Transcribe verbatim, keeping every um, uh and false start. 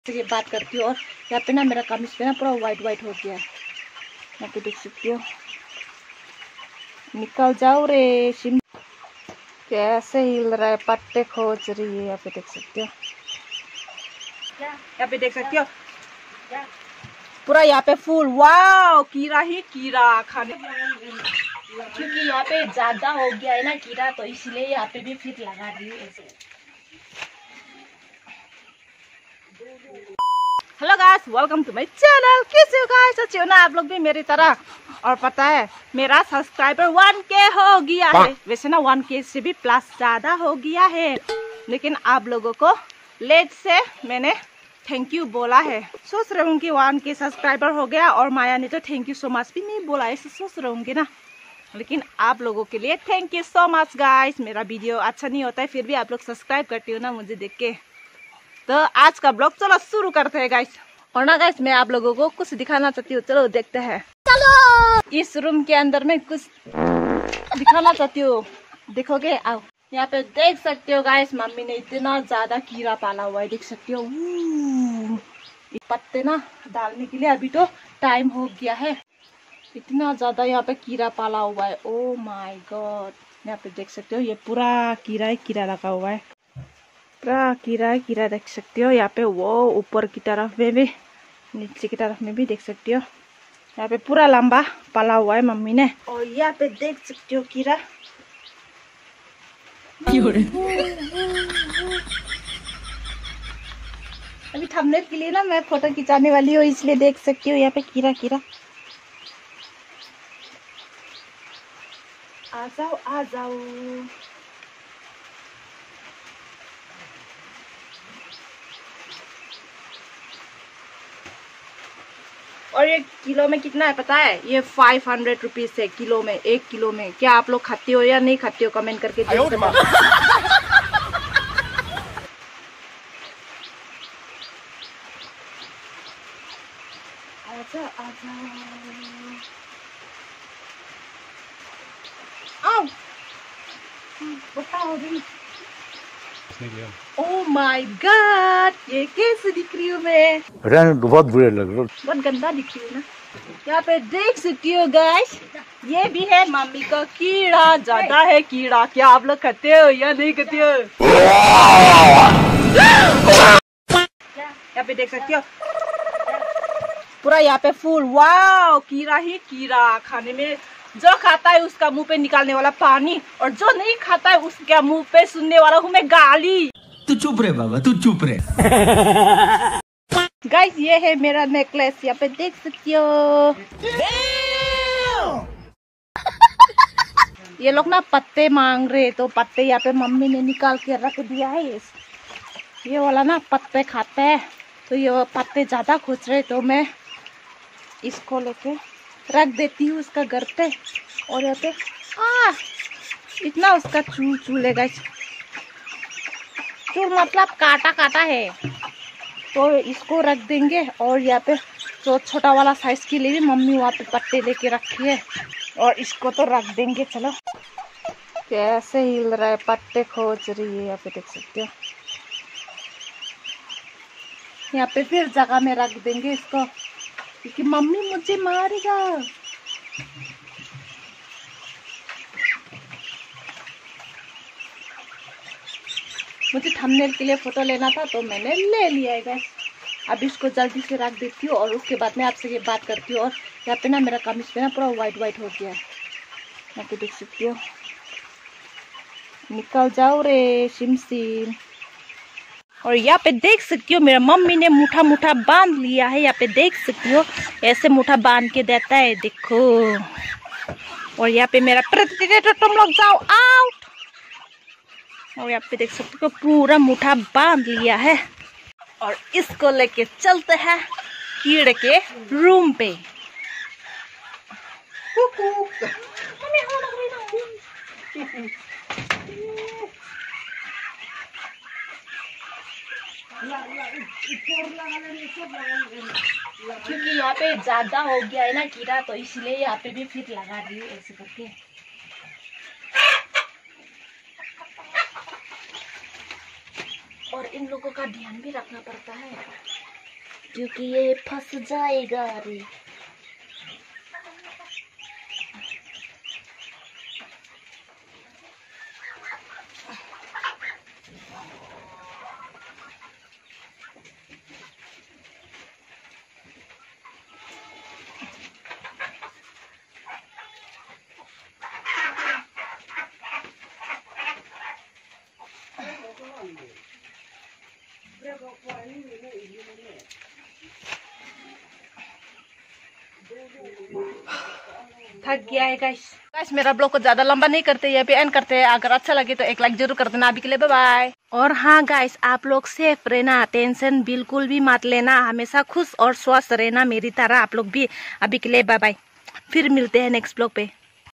ये बात करती हूँ। और यहाँ पे ना मेरा कमीज पे ना पूरा वाइट वाइट हो गया है, यहाँ पे देख सकती हो। निकल जाओ रे शिम, कैसे हिल रहा है, पत्ते खोज रही है। यहाँ पे देख सकते हो, यहाँ पे देख सकती हो पूरा यहाँ पे फूल। वाह, कीड़ा ही कीड़ा खाने, क्योंकि यहाँ पे ज्यादा हो गया है ना कीड़ा, तो इसलिए यहाँ पे भी फिर लगा दी ऐसे। Hello guys, welcome to my channel. कैसे हो गाइस? अच्छे हो ना आप लोग भी मेरी तरह? और पता है मेरा सब्सक्राइबर वन के हो गया है। वैसे ना वन के से भी प्लस ज्यादा हो गया है, लेकिन आप लोगों को लेट से मैंने थैंक यू बोला है। सोच रहे होंगे वन के सब्सक्राइबर हो गया और माया ने तो थैंक यू सो मच भी नहीं बोला, ऐसे सोच रहे होंगे ना। लेकिन आप लोगों के लिए thank you so much guys. मेरा वीडियो अच्छा नहीं होता है फिर भी आप लोग सब्सक्राइब करते हो ना मुझे देख के। तो आज का ब्लॉग चलो शुरू करते हैं गाइस। और ना गाइस मैं आप लोगों को कुछ दिखाना चाहती हूँ, चलो देखते हैं। चलो इस रूम के अंदर में कुछ दिखाना चाहती हूँ, देखोगे? आओ। यहाँ पे देख सकते हो गाइस, मम्मी ने इतना ज्यादा कीड़ा पाला हुआ है, देख सकते हो। पत्ते ना डालने के लिए अभी तो टाइम हो गया है, इतना ज्यादा यहाँ पे कीड़ा पाला हुआ है। ओ माय गॉड, यहाँ पे देख सकते हो ये पूरा कीड़ा ही कीड़ा लगा हुआ है, पूरा कीड़ा कीड़ा देख सकते हो। यहाँ पे वो ऊपर की तरफ में भी नीचे की तरफ में भी देख सकते हो, यहाँ पे पूरा लंबा पाला हुआ है मम्मी ने। और यहाँ पे देख सकते हो कीड़ा। अभी थंबनेल के लिए ना मैं फोटो खिंचाने वाली हूँ, इसलिए देख सकती हूँ यहाँ पे कीड़ा कीड़ा। आ जाओ आ जाओ। और ये किलो में कितना है पता है? ये फाइव हंड्रेड रुपीज है किलो में, एक किलो में। क्या आप लोग खाते हो या नहीं खाते हो कमेंट करके जरूर बताओ। आजा आजा। आओ बताओ भी। ओह माय गॉड, ये कैसे दिख रही हूँ मैं? बहुत बुरे लग रहे, बहुत गंदा दिख रही हूँ ना। यहाँ पे देख सकती हो गाइस, ये भी है मम्मी का कीड़ा। ज्यादा है कीड़ा, क्या आप लोग खाते हो या नहीं खाते हो? यहाँ पे देख सकती हो पूरा यहाँ पे फूल। वाह, कीड़ा ही कीड़ा खाने में। जो खाता है उसका मुंह पे निकालने वाला पानी, और जो नहीं खाता है उसके मुंह पे सुनने वाला हूँ मैं गाली। तू चुप रहे बाबा, तू चुप रहे। गाइस ये है मेरा नेकलेस, यहाँ पे देख सकती हो। ये लोग ना पत्ते मांग रहे, तो पत्ते यहाँ पे मम्मी ने निकाल के रख दिया है। ये वाला ना पत्ते खाते हैं, तो ये पत्ते ज्यादा खोज रहे, तो मैं इसको लेके रख देती हूँ उसका घर पे। और यहाँ पे आ इतना उसका चूल चूल है गाइस, चूल मतलब काटा काटा है, तो इसको रख देंगे। और यहाँ पे जो छोटा वाला साइज के लिए भी मम्मी वहाँ पे पत्ते लेके रखी है, और इसको तो रख देंगे। चलो कैसे हिल रहा है, पत्ते खोज रही है, यहाँ पे देख सकते हो। यहाँ पे फिर जगह में रख देंगे इसको, क्योंकि मम्मी मुझे मारेगा। मुझे थंबनेल के लिए फोटो लेना था, तो मैंने ले लिया है गाइस। अब इसको जल्दी से रख देती हूँ, और उसके बाद में आपसे ये बात करती हूँ। और यहाँ पे ना मेरा कमीज पे ना पूरा वाइट वाइट हो गया है, यहाँ पे देख सकती हो। निकल जाओ रे सिम सिम। और यहाँ पे देख सकती हो मेरा मम्मी ने मुठा मुठा बांध लिया है, यहाँ पे देख सकती हो ऐसे मुठा बांध के देता है, देखो। और यहाँ पे मेरा प्रेडिडेटर, तुम लोग जाओ आउट। और यहाँ पे देख सकते हो पूरा मुठा बांध लिया है, और इसको लेके चलते हैं कीड़े के रूम पे। क्योंकि यहाँ पे ज्यादा हो गया है ना कीड़ा, तो इसलिए यहाँ पे भी फिर लगा दी ऐसे करके। और इन लोगों का ध्यान भी रखना पड़ता है। क्योंकि ये फंस जाएगा रे। थक गया है गाइस। गाइस मेरा ब्लॉग को ज्यादा लंबा नहीं करते, ये पे एंड करते हैं। अगर अच्छा लगे तो एक लाइक जरूर कर देना। अभी के लिए बाय बाय। और हाँ गाइस, आप लोग सेफ रहना, टेंशन बिल्कुल भी मत लेना, हमेशा खुश और स्वस्थ रहना मेरी तरह आप लोग भी। अभी के लिए बाय बाय, फिर मिलते हैं नेक्स्ट ब्लॉग पे।